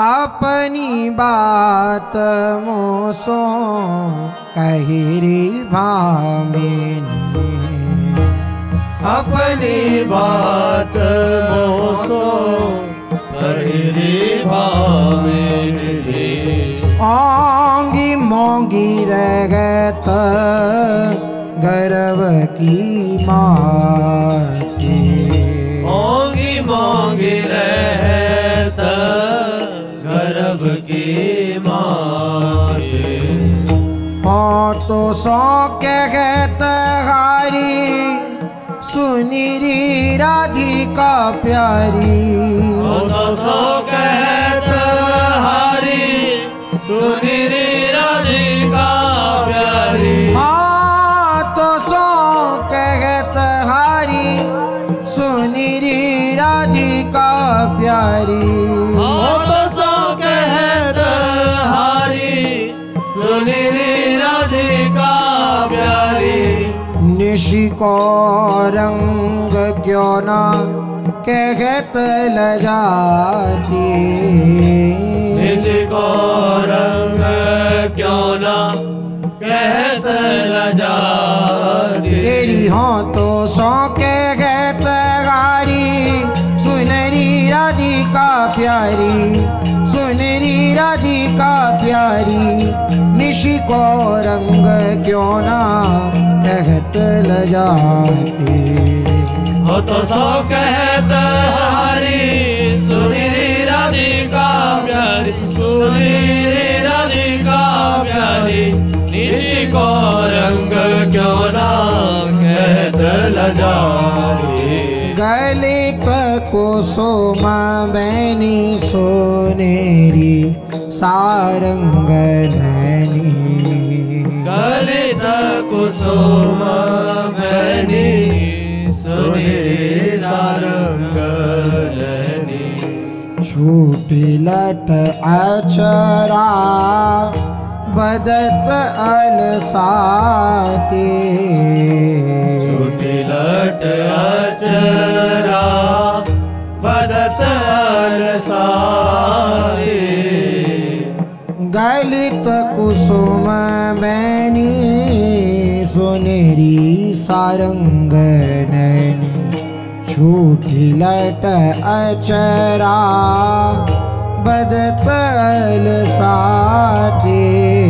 अपनी बात मोसो कहिरी भामिनी, अपनी बात मोसो कहिरी भामिनी। ओंगी मोंगी रहत गर्व की माती, ओंगी मोंगी रहत गर्व की माती। हो तो सो कहत हारी सुनीरी राधिका प्यारी, हो तो सो कहत हारी सुनीरी राधिका प्यारी। हाँ तो सो कहत हारी सुनीरी राधिका प्यारी, हो तो सो कहत हारी सुनीरी राधिका प्यारी। निशि को रंग क्यों ना कहत लजाती, निशि को रंग क्यों ना कहत लजाती। तेरी हो तो सो कहत हारी सुनरी राधिका प्यारी, सुनरी राधिका प्यारी। निशि को रंग क्यों ना कहत लजाती, हो तो सो कहत हारी सुनीरी राधिका प्यारी, सुनीरी राधिका प्यारी। निशि को रंग क्यों ना कहत लजाती। गलित कुसुम बैनी सोनेरी सारंग नैनी, गलित कुसुम बैनी सुनीरी सारंग नैनी। छूटी लट अचरा बदत अलसाते, छूटी लट अचरा बदत अलसाए। गलित कुसुम बैनी सुनेरी सारंग नैनी, छूटी लट अचरा बदत अलसाते।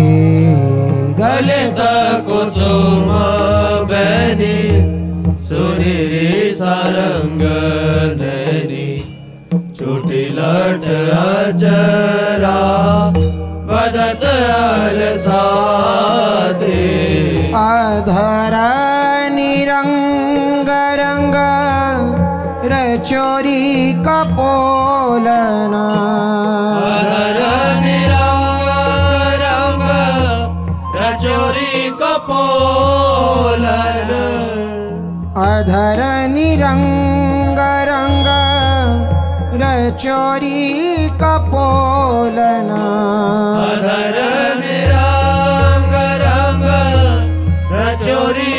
गलित कुसुम बैनी सुनीरी सारंग नैनी, छूटी लट अचरा बदत अलसाते। अधर निरंग रंग रचोरी कपोलना, अधर निरंग रंग रचोरी कपोलन। अधर निरंग रंग रचोरी कपोलना, अधर निरंग रंग रचोरी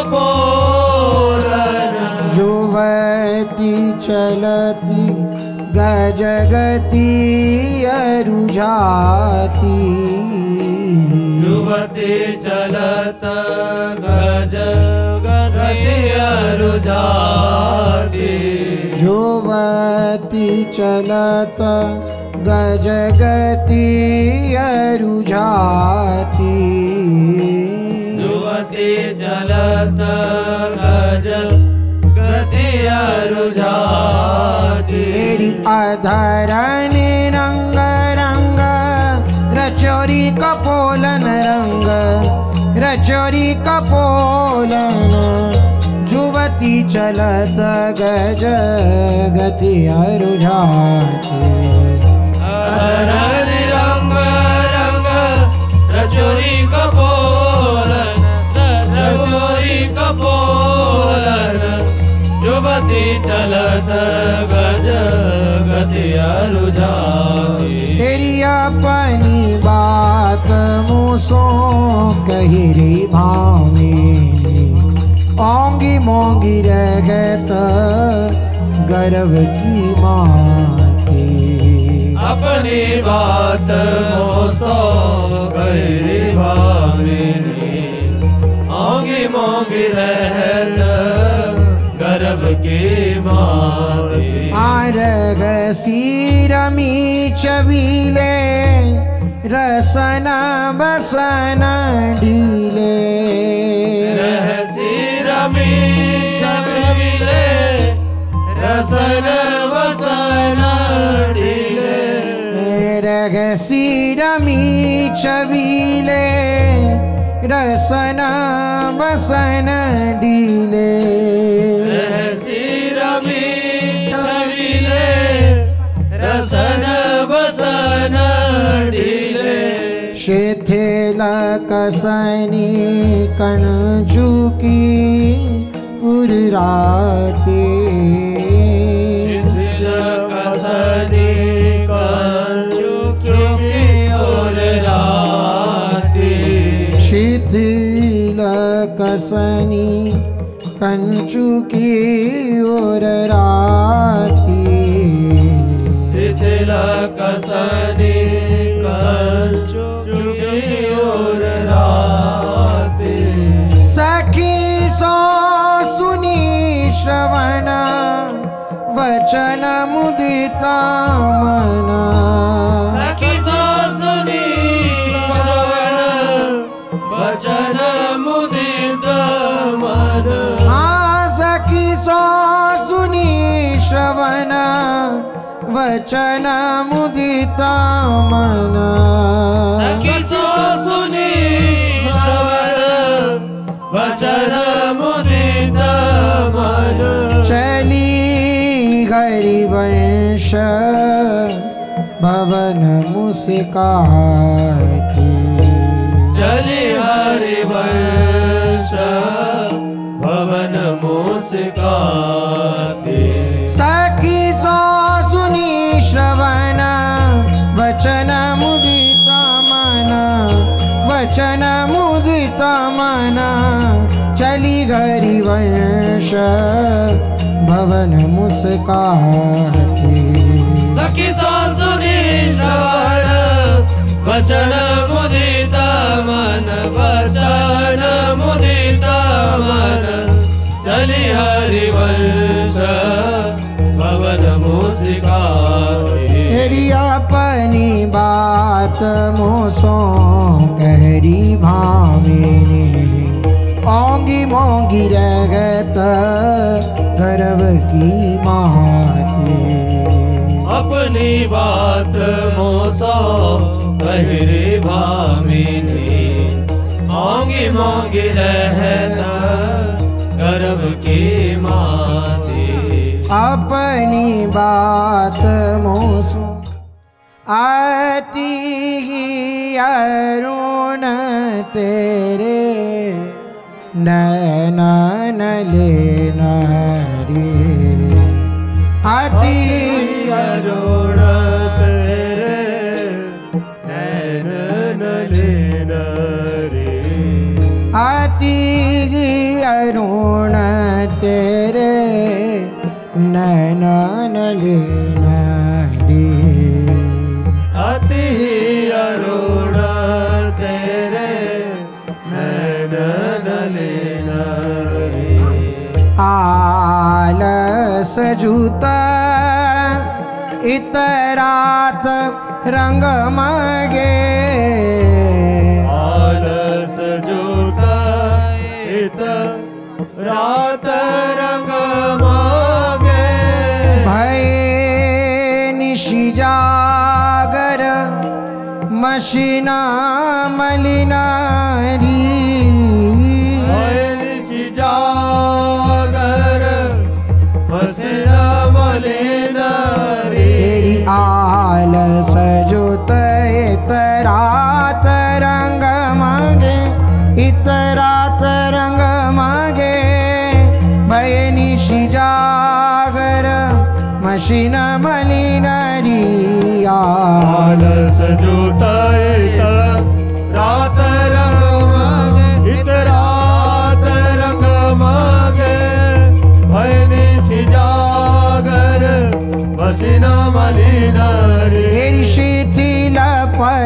कपोलन। युवती चलती गजगती अरुझाती, युवती चलत गज गति अरुझाती। युवती चलत गजगती अरुझाती, युवती चलत गज गति अरुझाती। तेरी अधर निरंग रंग रचोरी कपोलन रंग, रचोरी कपोलन। युवती चलत गज गति अरुझाती, अधर निरंग रंग रचोरी कपोलन, रचोरी कपोलन। युवती चलत गज गति अरुझाती। तेरी अपनी बात मुसो कहिरी भामिनी, ओंगी मोंगी रहत गर्व की माँ थी। अपनी बात मोसो गहरी भामिनी ओंगी मोंगी रहत गर्भ की माती आरग सीरमी चबीले रसन बसन ढीले सीरमी चबीले रसन बसन ढीले रग सीरमी चबीले रसन बसन ढीले सीरमी चबीले रसन बसन ढीले शिथिल कसनी कंचुकी उर्राती शिथिल कसनी कंचुकी उर्राती शिथिल कसनी कंचुकी उर्राती शिथिल कसनी कंचुकी उर्राती सखी सो सुनी श्रवण वचन मुदिता मना सखी सो सुनी श्रवण वचन मुदित मन सखी सो सुनी श्रवण वचन मुदिता मना सखी सो सुनी श्रवण वचन मुदित मन चली हरिवंश भवन मुस्काती चली हरिवंश भवन मुस्काती सखी सो सुनी श्रवण वचन मुदिता मना वचन मुदिता मना चली हरिवंश भवन मुस्काती सखी सो सुनी श्रवण वचन मुदित मन वचन मुदित मन चली हरिवंश भवन मुस्काती तेरी अपनी बात मोसो कहरी भामिनी ओंगी मोंगी रहत गर्भ की माती अपनी बात मोसो गहरी भामिनी ओंगी मोंगी रहत गर्भ की माती अपनी बात मोसो आती ही अरुण तेरे नैनन लेना रे आती अरुण तेरे नैनन लेना रे आती ही अरुण तेरे नैनन लेना रे अति अरुण तेरे नैनन लेना रे आलस जूता इतरात रंग मगे आलस जूता इत रात रंग मागे भय निशि जागर मशीना मलिनारी जागर मसना मलिनारी तेरी आलस जुत इतरात रंग मागे इतरात रंग मागे भय निशि जागर मशीन मलिनारी आलस जूता रात रंग मागे इत रात रंग मागे भय निशि जागर मसीना मलिनारी तेरी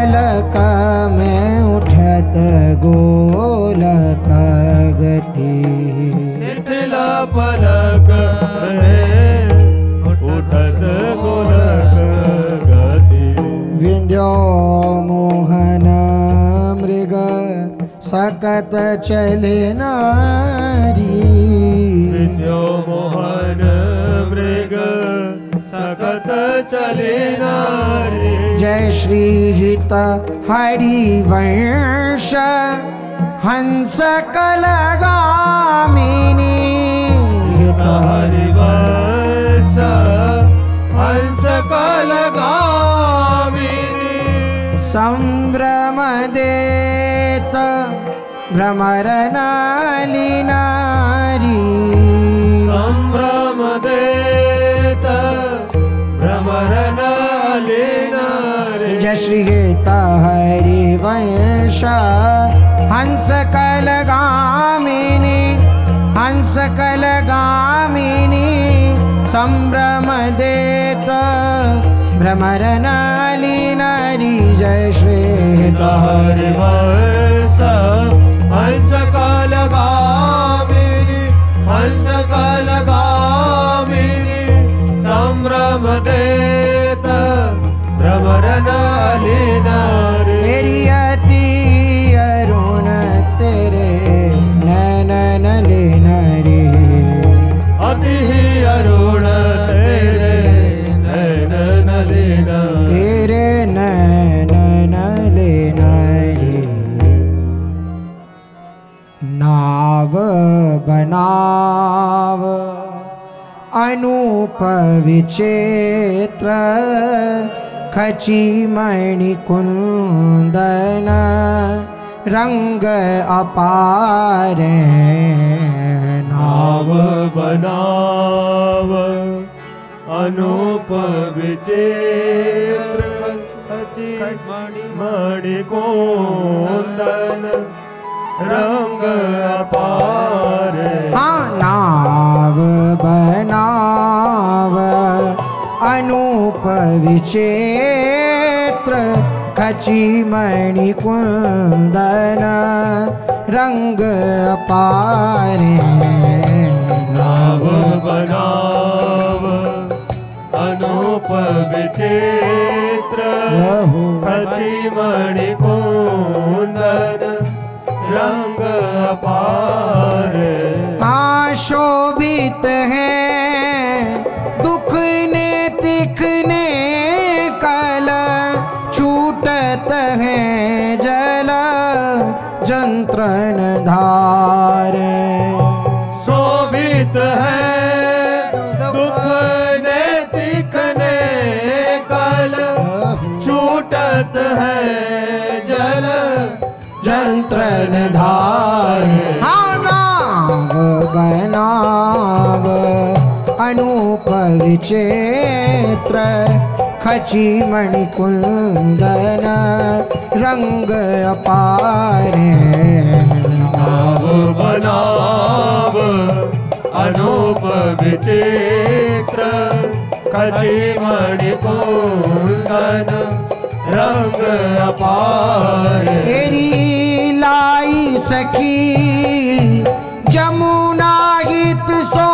पलक में उठत गोलक गति। शीतल पलक में उठत गोलक गति। विंध्यो मोहन मृग सकत चले नारी। विंध्यो मोहन मृग सकत चले नारी। जय श्री हित हरिवंश हंस कलगामिनी। हित हरिवंश हंस कलगामिनी। संभ्रम देत भ्रमर नाली नारी। संभ्रम देत भ्रमर नाली नारी। जय श्री हित हरिवंश हंस कलगामिनी। हंस कलगामिनी संभ्रम देत भ्रमर नाली नारी। जय श्री हित हरिवंश हंस कलगामिनी। हंस कलगामिनी संभ्रम देत भ्रमर नाली नारी। तेरी अति अरुण तेरे नैनन ले नारी। अति अरुण तेरे नैनन ले नारी। तेरे नैनन ले नारी। नाव बनाव अनूप विचित्र खची मणि कुंदन रंग अपार। नाव बनाव अनूप विचित्र मणि कुंदन रंग अपार। हाँ नाव बनाव अनूप विचित्र खची मणि कुंदन रंग अपार। नाव बनाव अनूप विचित्र खची मणि कुंदन रंग अपार। शोभित है दुख ने तिखने कल छूटत है जल जंत्रन धार। शोभित है दुख ने तिखने कल छूटत है जल जंत्रन धार। हाँ नाव बनाव अनूप विचित्र खची मणि कुंदन रंग अपार। नाव बनाव अनूप विचित्र खची मणि कुंदन रंग अपार। तेरी लाई सखी जमुना गीत सो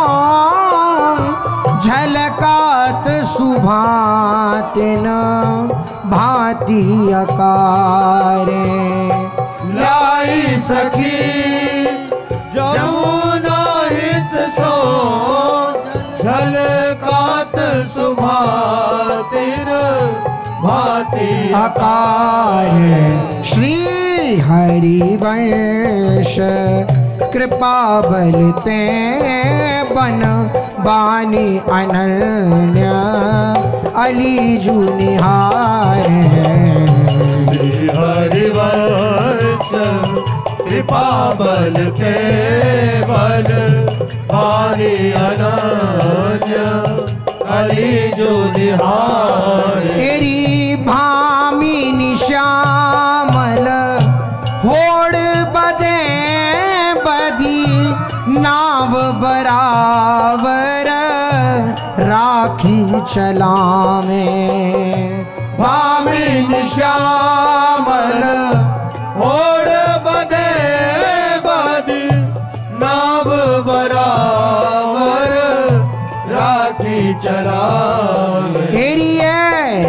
झलकात सुभातिन भांति अकारे। लाई सखी जमुना हित सो झलकात सुभातिन भांति अकार। श्री हरिवंश कृपा बलते बन बानी अनन्य अली जुनिहार। हरिवंश कृपा बल के बल बानी अनन्य अली जुनिहार। तेरी भामिनी श्यामल होड़ बदे बधी नाव बराबर राखी चलावे। भामिनी श्यामल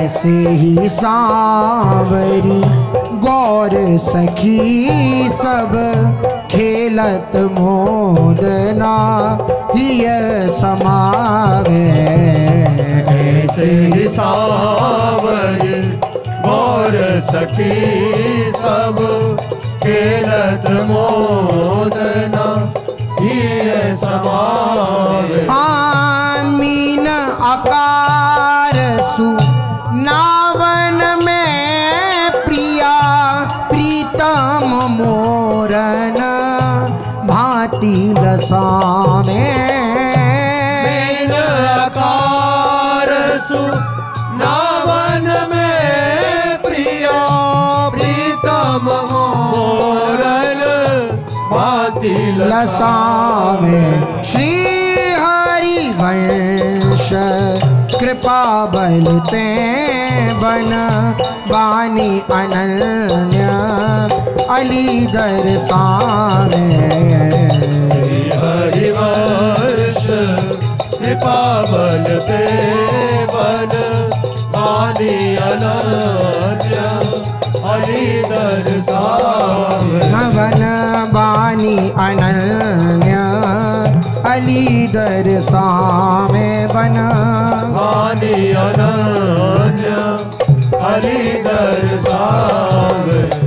ऐसे ही सांवरी गौर सखी सब खेलत मोदना हिय समावे। ऐसे ही सांवरी गौर सखी सब खेलत मोदना हिय समावे। मीन आकार सु नावन में प्रिया प्रीतम मोरन भांति लसावे। मीन आकार सु नावन में प्रिया प्रीतम मोरन भांति लसावे। श्री हरि वंश कृपा बल ते बन बानी अनन्य अली दर्शावे। हरि वंश कृपा बल ते बन बानी अनन्य अली दर्शावे। बन बानी अनन्य अली दर्शावे। बन बानी अनन्य अली दर्शावे।